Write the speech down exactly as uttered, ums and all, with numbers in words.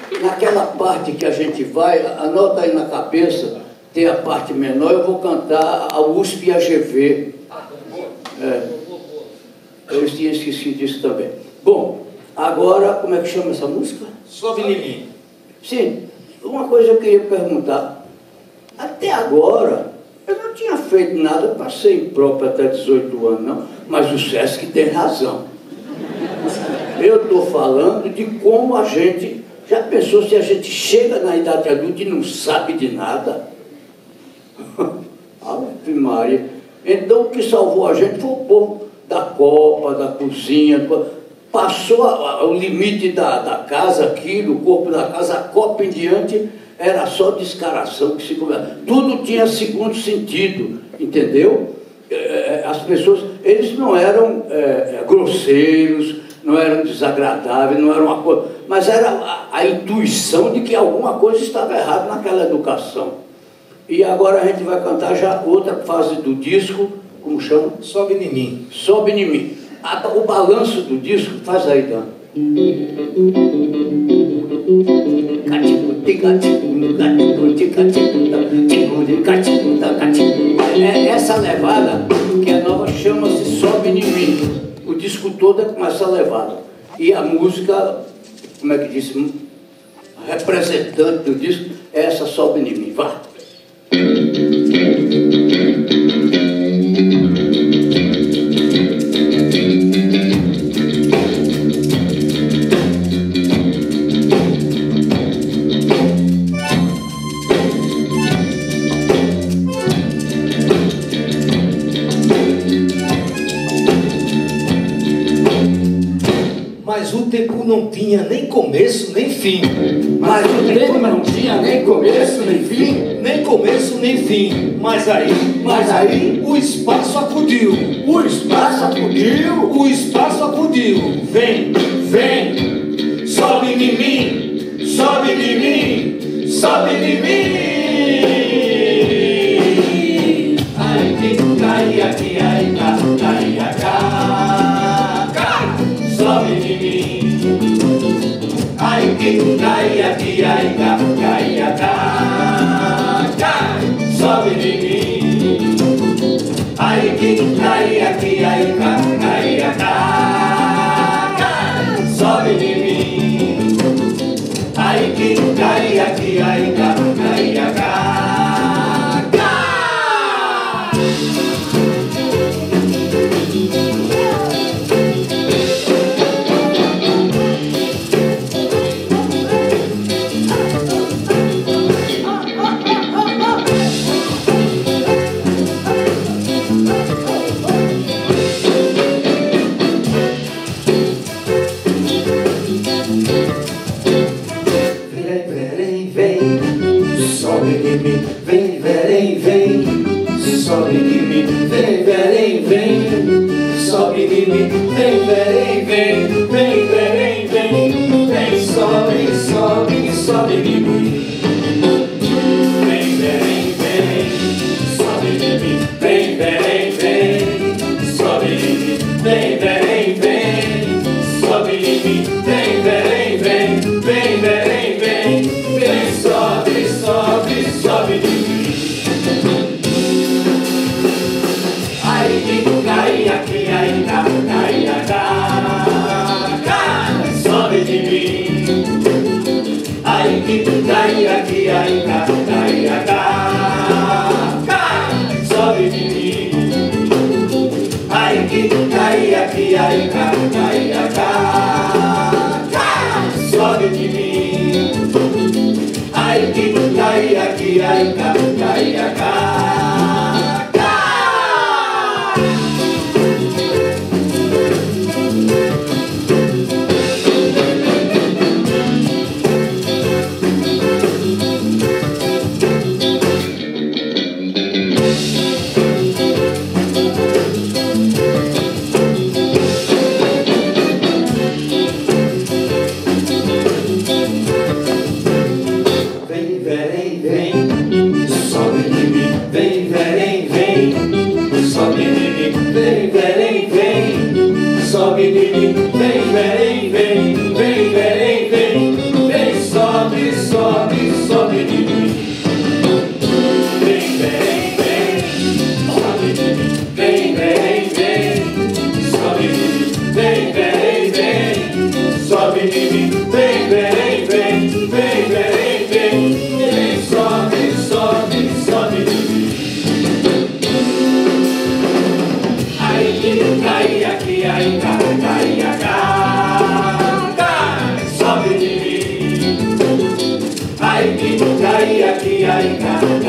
naquela parte que a gente vai, anota aí na cabeça, tem a parte menor, eu vou cantar a U S P e a G V. É, eu tinha esquecido disso também. Bom, agora, como é que chama essa música? Sobe em mim. Sim, uma coisa eu queria perguntar. Até agora, eu não tinha feito nada para ser impróprio até dezoito anos, não, mas o Sesc tem razão. Eu estou falando de como a gente... Já pensou se a gente chega na idade adulta e não sabe de nada? Ave Maria. Então o que salvou a gente foi o povo da copa, da cozinha. Passou a, a, o limite da, da casa aqui, do corpo da casa, a copa em diante era só descaração que se conversa. Tudo tinha segundo sentido, entendeu? As pessoas, eles não eram é, grosseiros, não eram desagradáveis, não eram uma coisa, mas era a, a intuição de que alguma coisa estava errada naquela educação. E agora a gente vai cantar já outra fase do disco, como chama? Sobe em mim. Sobe em mim. A, o balanço do disco, faz aí, Dan. É essa levada que a nova chama-se Sobe em mim. O disco todo é com essa levada. E a música, como é que diz? Representante do disco é essa Sobe em mim. Vá. Mas o tempo não tinha nem começo nem fim. Mas o tempo não tinha nem começo nem fim. Nem começo nem fim. Mas aí, Mas aí, o espaço acudiu. o espaço acudiu. O espaço acudiu. Vem, vem, sobe em mim, sobe em mim, sobe em mim. Ai que cai aqui, ai cá, cai cá, cá, sobe em mim. Ai que cai aqui, ai cá, cai cá, cá, sobe em mim. Ai que cai aqui, ai cá, cai cá, cá, sobe em mim. Ai que cai aqui, ai cá, cai cá, cá. Vem, verem, vem, sobe de mim. Vem, verem, vem, sobe de mim. Vem, verem, vem, vem, verem, vem, vem, sobe, sobe, sobe de mim. Vem, verem, vem, sobe de mim. Vem, verem, vem, sobe de mim. Vem, verem, vem, sobe de mim. Vem, verem, vem, vem, verem, vem, vem, sobe, sobe, sobe de mim. Ai que cai aqui, ai cá, cai cá, cá, sobe de mim. Ai que cai aqui, ai cá, cai cá, cá, sobe de mim. Ai que cai aqui, ai cá, cai cá, cá, sobe de mim. Ai que cai aqui, ai cá, cai cá, cá. Vem, sobe, sobe, sobe de mim. Vem, vem, vem, sobe de mim. Vem, vem, vem, sobe de mim. Vem, vem, vem, sobe de mim. Vem, vem, vem, vem, vem, vem, vem, sobe, sobe, sobe de mim. Ai, ai, aqui, ai, ai, ai, ai, sobe de mim. Ai, ai, aqui, ai, ai.